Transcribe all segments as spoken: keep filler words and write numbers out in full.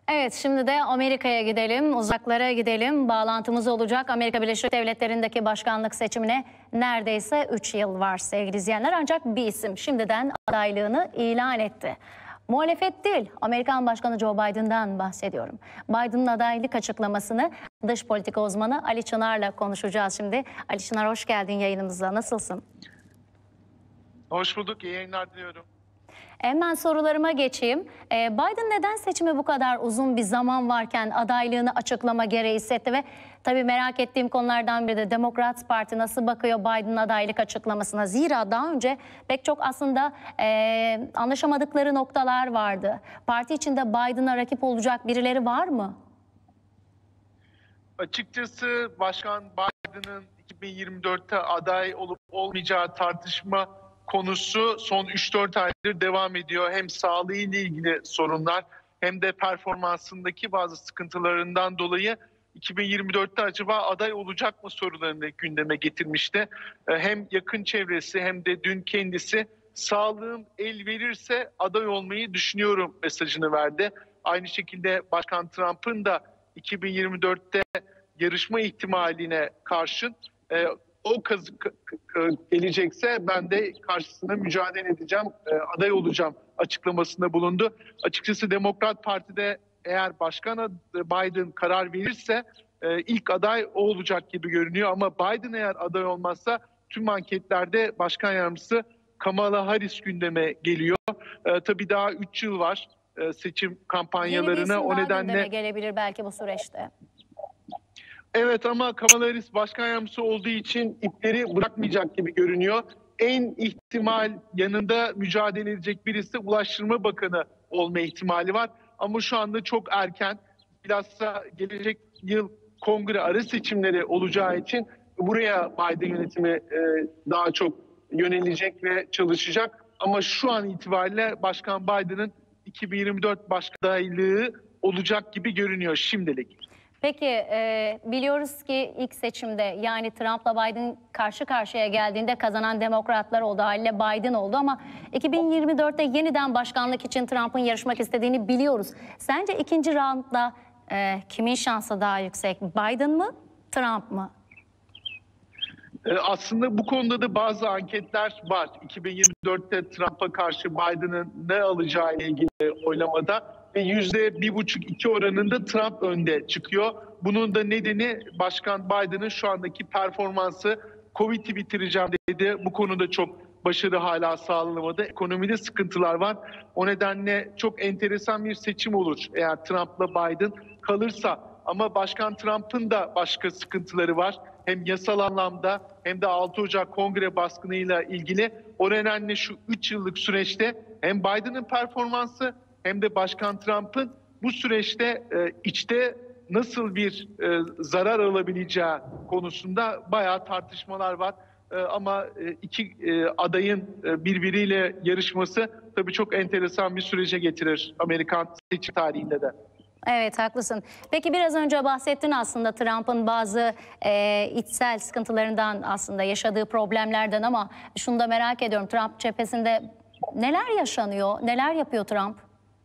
Evet, şimdi de Amerika'ya gidelim, uzaklara gidelim. Bağlantımız olacak. Amerika Birleşik Devletleri'ndeki başkanlık seçimine neredeyse üç yıl var sevgili izleyenler. Ancak bir isim şimdiden adaylığını ilan etti. Muhalefet değil, Amerikan Başkanı Joe Biden'dan bahsediyorum. Biden'ın adaylık açıklamasını dış politika uzmanı Ali Çınar'la konuşacağız şimdi. Ali Çınar, hoş geldin yayınımıza. Nasılsın? Hoş bulduk, iyi yayınlar diliyorum. Hemen sorularıma geçeyim. Ee, Biden neden seçime bu kadar uzun bir zaman varken adaylığını açıklama gereği hissetti ve tabii merak ettiğim konulardan biri de Demokrat Parti nasıl bakıyor Biden'ın adaylık açıklamasına? Zira daha önce pek çok aslında e, anlaşamadıkları noktalar vardı. Parti içinde Biden'a rakip olacak birileri var mı? Açıkçası Başkan Biden'ın iki bin yirmi dörtte aday olup olmayacağı tartışma konusu son üç dört aydır devam ediyor. Hem sağlığıyla ilgili sorunlar hem de performansındaki bazı sıkıntılarından dolayı iki bin yirmi dörtte acaba aday olacak mı sorularını gündeme getirmişti. Hem yakın çevresi hem de dün kendisi sağlığım el verirse aday olmayı düşünüyorum mesajını verdi. Aynı şekilde Başkan Trump'ın da iki bin yirmi dörtte yarışma ihtimaline karşın e, o kaz gelecekse ben de karşısına mücadele edeceğim, e, aday olacağım açıklamasında bulundu. Açıkçası Demokrat Parti'de eğer Başkan Biden karar verirse e, ilk aday o olacak gibi görünüyor. Ama Biden eğer aday olmazsa tüm anketlerde Başkan Yardımcısı Kamala Harris gündeme geliyor. E, tabii daha üç yıl var e, seçim kampanyalarına. Yeni bir o nedenle gündeme gelebilir belki bu süreçte. Evet, ama Kamala Harris başkan yardımcısı olduğu için ipleri bırakmayacak gibi görünüyor. En ihtimal yanında mücadele edecek birisi Ulaştırma Bakanı olma ihtimali var. Ama şu anda çok erken. Bilhassa gelecek yıl kongre ara seçimleri olacağı için buraya Biden yönetimi e, daha çok yönelecek ve çalışacak. Ama şu an itibariyle Başkan Biden'ın iki bin yirmi dört başkan adaylığı olacak gibi görünüyor şimdilik. Peki e, biliyoruz ki ilk seçimde yani Trump'la Biden karşı karşıya geldiğinde kazanan demokratlar oldu. Haliyle Biden oldu ama iki bin yirmi dörtte yeniden başkanlık için Trump'ın yarışmak istediğini biliyoruz. Sence ikinci roundda e, kimin şansı daha yüksek? Biden mı, Trump mı? Aslında bu konuda da bazı anketler var. iki bin yirmi dörtte Trump'a karşı Biden'ın ne alacağı ile ilgili oylamada ve yüzde bir buçuk iki oranında Trump önde çıkıyor. Bunun da nedeni Başkan Biden'ın şu andaki performansı. Covid'i bitireceğim dedi. Bu konuda çok başarı hala sağlanamadı. Ekonomide sıkıntılar var. O nedenle çok enteresan bir seçim olur eğer Trump'la Biden kalırsa. Ama Başkan Trump'ın da başka sıkıntıları var. Hem yasal anlamda hem de altı Ocak kongre baskınıyla ilgili. O nedenle şu üç yıllık süreçte hem Biden'ın performansı hem de Başkan Trump'ın bu süreçte e, içte nasıl bir e, zarar alabileceği konusunda bayağı tartışmalar var. E, ama e, iki e, adayın e, birbiriyle yarışması tabii çok enteresan bir sürece getirir Amerikan seçim tarihinde de. Evet, haklısın. Peki biraz önce bahsettin aslında Trump'ın bazı e, içsel sıkıntılarından, aslında yaşadığı problemlerden, ama şunu da merak ediyorum. Trump cephesinde neler yaşanıyor, neler yapıyor Trump?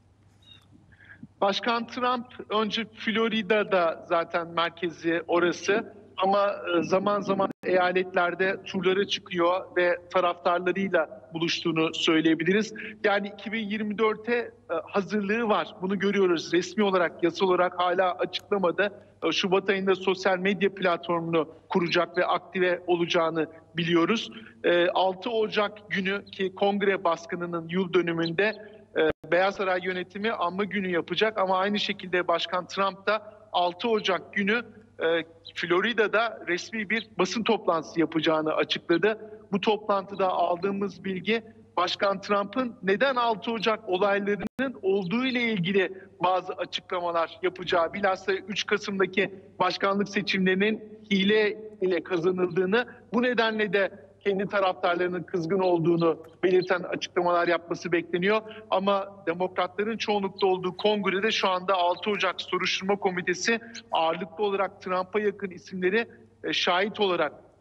Başkan Trump önce Florida'da zaten merkezi orası, ama zaman zaman eyaletlerde turlara çıkıyor ve taraftarlarıyla buluştuğunu söyleyebiliriz. Yani iki bin yirmi dörtte hazırlığı var. Bunu görüyoruz. Resmi olarak, yasal olarak hala açıklamadı. Şubat ayında sosyal medya platformunu kuracak ve aktive olacağını biliyoruz. altı Ocak günü ki kongre baskınının yıl dönümünde Beyaz Saray yönetimi anma günü yapacak, ama aynı şekilde Başkan Trump da altı Ocak günü Florida'da resmi bir basın toplantısı yapacağını açıkladı. Bu toplantıda aldığımız bilgi Başkan Trump'ın neden altı Ocak olaylarının olduğu ile ilgili bazı açıklamalar yapacağı, bilhassa üç Kasım'daki başkanlık seçimlerinin hile ile kazanıldığını, bu nedenle de kendi taraftarlarının kızgın olduğunu belirten açıklamalar yapması bekleniyor. Ama demokratların çoğunlukta olduğu kongrede şu anda altı Ocak Soruşturma Komitesi ağırlıklı olarak Trump'a yakın isimleri şahit olarak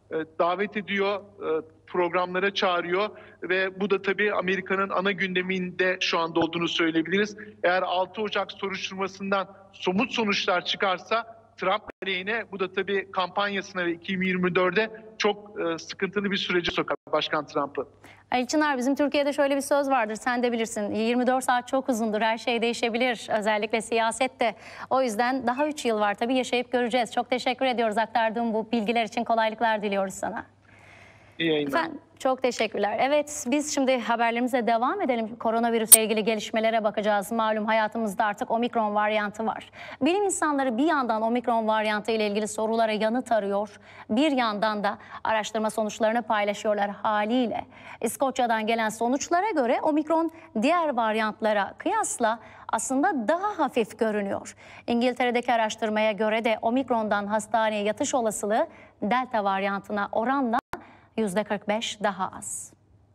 e, davet ediyor, e, programlara çağırıyor ve bu da tabii Amerika'nın ana gündeminde şu anda olduğunu söyleyebiliriz. Eğer altı Ocak soruşturmasından somut sonuçlar çıkarsa Trump aleyhine bu da tabii kampanyasına ve iki bin yirmi dörde çok e, sıkıntılı bir sürece sokar Başkan Trump'ı. Ali Çınar, bizim Türkiye'de şöyle bir söz vardır, sen de bilirsin. yirmi dört saat çok uzundur, her şey değişebilir, özellikle siyasette. O yüzden daha üç yıl var, tabii yaşayıp göreceğiz. Çok teşekkür ediyoruz aktardığım bu bilgiler için, kolaylıklar diliyoruz sana. İyi yayınlar. Efendim, çok teşekkürler. Evet, biz şimdi haberlerimize devam edelim. Koronavirüsle ilgili gelişmelere bakacağız. Malum hayatımızda artık omikron varyantı var. Bilim insanları bir yandan omikron varyantı ile ilgili sorulara yanıt arıyor. Bir yandan da araştırma sonuçlarını paylaşıyorlar haliyle. İskoçya'dan gelen sonuçlara göre omikron diğer varyantlara kıyasla aslında daha hafif görünüyor. İngiltere'deki araştırmaya göre de omikrondan hastaneye yatış olasılığı delta varyantına oranla yüzde kırk beş daha az.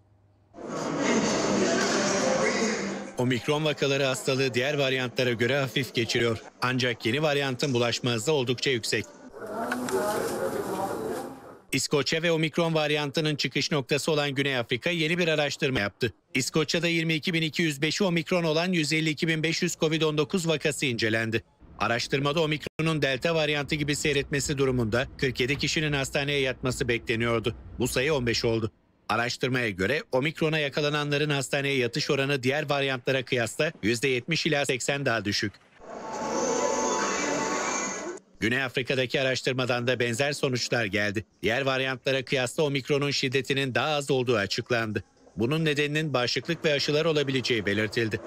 Omikron vakaları hastalığı diğer varyantlara göre hafif geçiriyor. Ancak yeni varyantın bulaşma hızı oldukça yüksek. İskoçya ve omikron varyantının çıkış noktası olan Güney Afrika yeni bir araştırma yaptı. İskoçya'da yirmi iki bin iki yüz beşi omikron olan yüz elli iki bin beş yüz kovid on dokuz vakası incelendi. Araştırmada omikronun delta varyantı gibi seyretmesi durumunda kırk yedi kişinin hastaneye yatması bekleniyordu. Bu sayı on beş oldu. Araştırmaya göre omikrona yakalananların hastaneye yatış oranı diğer varyantlara kıyasla yüzde yetmiş ila seksen daha düşük. Güney Afrika'daki araştırmadan da benzer sonuçlar geldi. Diğer varyantlara kıyasla omikronun şiddetinin daha az olduğu açıklandı. Bunun nedeninin bağışıklık ve aşılar olabileceği belirtildi.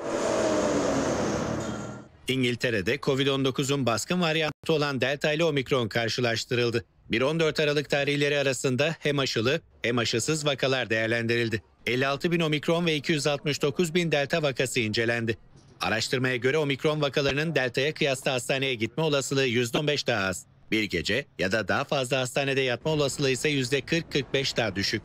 İngiltere'de kovid on dokuzun baskın varyantı olan delta ile omikron karşılaştırıldı. bir on dört Aralık tarihleri arasında hem aşılı hem aşısız vakalar değerlendirildi. elli altı bin omikron ve iki yüz altmış dokuz bin delta vakası incelendi. Araştırmaya göre omikron vakalarının deltaya kıyasla hastaneye gitme olasılığı yüzde on beş daha az. Bir gece ya da daha fazla hastanede yatma olasılığı ise yüzde kırk kırk beş daha düşük.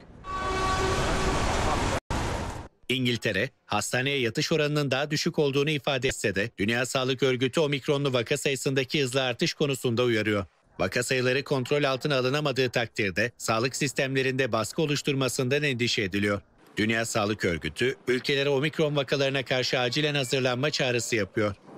İngiltere, hastaneye yatış oranının daha düşük olduğunu ifade etse de Dünya Sağlık Örgütü omikronlu vaka sayısındaki hızlı artış konusunda uyarıyor. Vaka sayıları kontrol altına alınamadığı takdirde sağlık sistemlerinde baskı oluşturmasından endişe ediliyor. Dünya Sağlık Örgütü, ülkelere omikron vakalarına karşı acilen hazırlanma çağrısı yapıyor.